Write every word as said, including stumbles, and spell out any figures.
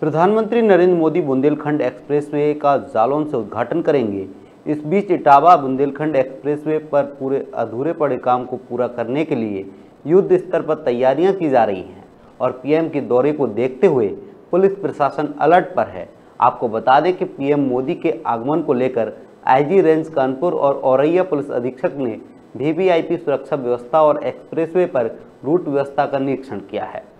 प्रधानमंत्री नरेंद्र मोदी बुंदेलखंड एक्सप्रेसवे का जालौन से उद्घाटन करेंगे। इस बीच इटावा बुंदेलखंड एक्सप्रेसवे पर पूरे अधूरे पड़े काम को पूरा करने के लिए युद्ध स्तर पर तैयारियां की जा रही हैं और पीएम के दौरे को देखते हुए पुलिस प्रशासन अलर्ट पर है। आपको बता दें कि पीएम मोदी के आगमन को लेकर आईजी रेंज कानपुर और औरैया पुलिस अधीक्षक ने वीवीआईपी सुरक्षा व्यवस्था और एक्सप्रेसवे पर रूट व्यवस्था का निरीक्षण किया है।